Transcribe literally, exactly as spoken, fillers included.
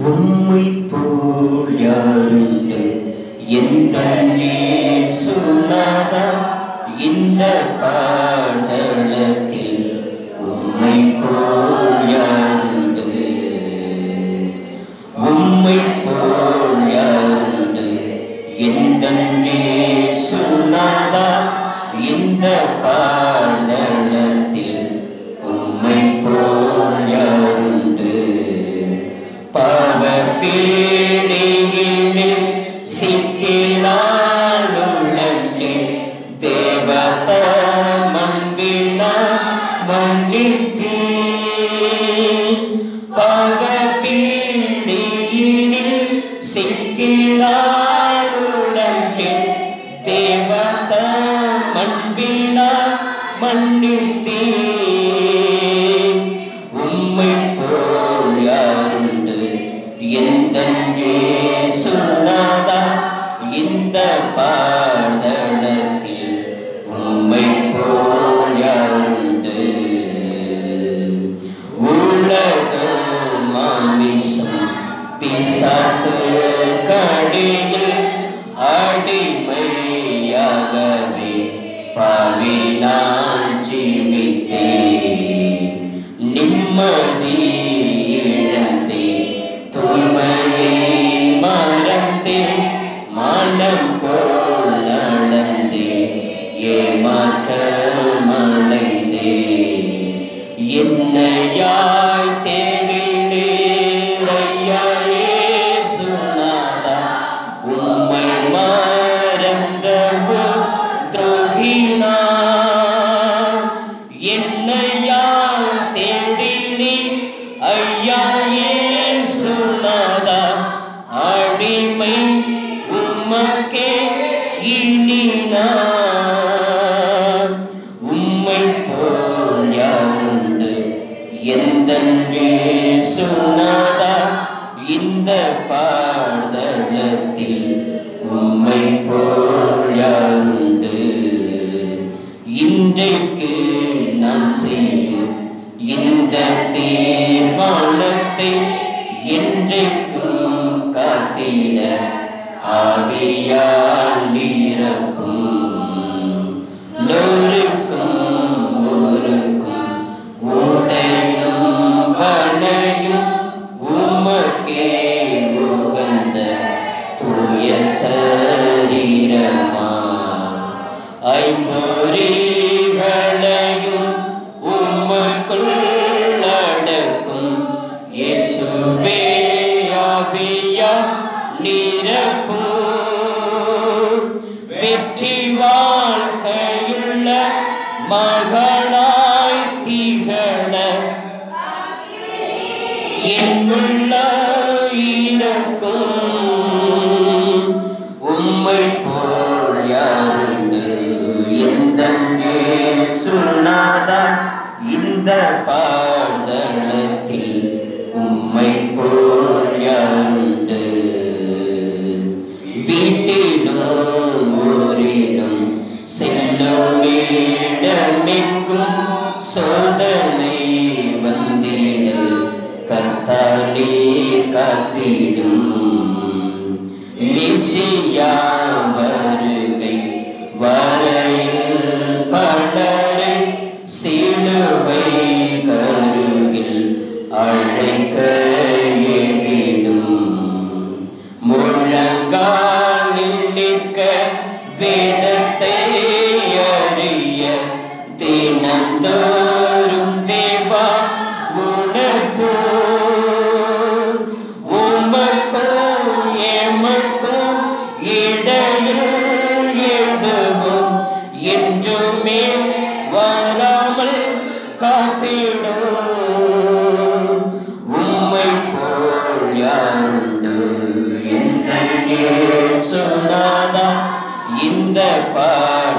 உம்மை போல் யாருண்டு எந்தன் இயேசுநாதா இந்த பாதளத்தில் உம்மை போல் யாருண்டு உம்மை போல் யாருண்டு எந்தன் இயேசுநாதா இந்த பாதளத்தில் உம்மை போல் யாருண்டு பாவப்பீடியினில் சிக்கினாலுழன்றே தேவத மன்பினா மன்னித்தே பாவப்பீடியினில் சிக்கினாலுழன்றே தேவத மன்பினா மன்னித்தே உம்மை போல் யாருண்டு எந்தன் இயேசுநாதா இந்த பாதளத்தில் உம்மை போல் யாருண்டு உலகம் மாமிசம் பிசாசு கடியில் அடிமையாகவே பாவி நான் ஜீவித்தேன் நிம்மதி இழந்தே தூய்மையை மறந்தே மனம் போல் நடந்தே ஏமாற்றமடைந்தே என்னையாய் தேடினீரையா இயேசுநாதா உம்மை மறந்தவோ துரோகினா என்னையாய் தேடினீ ஐயா இயேசுநாதா அடிமை உமக்கே இனி நான் உம்மை போல் யாருண்டு எந்தன் இயேசுநாதா இந்த பாதளத்தில் உம்மை போல் யாருண்டு இன்றைக்கு நான் செய்யும் இந்த தீர்மானத்தை என்றைக்கும் காத்திட ஆவியால் நிரப்பும் நூறுக்கும் ஊருக்கும் ஊட்டையும் வனையும் உமக்கே உகந்த தூய சரீரமா ஐம்பொறிகளையும் உமக்குள் அடக்கும் இயேசுவே ஆவியா நிரப்பும் வெற்றி வாழ்க்கையுள்ள மகனாய் திகழ என்னுள்ள இருக்கும் உம்மை போல் யாருண்டு எந்தன் இயேசுநாதா இந்த பாதளத்தில் உம்மை போல் யாருண்டு வீட்டிலும் ஊரிலும் செல்லும் இடமெங்கும் சோதனை வந்திடல் கர்த்தாலே காத்திடும் மெசியா வருகை வரையில் பலரை சிலுவை கருகில் அழைக்க ஏவிடும் முழங்காலில் நிற்க வேதத்தை அறிய தினந்தோறும் தேவா உணர்த்தோ உமக்கோ எமக்கோ இடையில் எதுவும் என்றுமே வராமல் காத்திடும் உம்மை போல் யாருண்டு எந்தன் இயேசுநாதா இந்த பா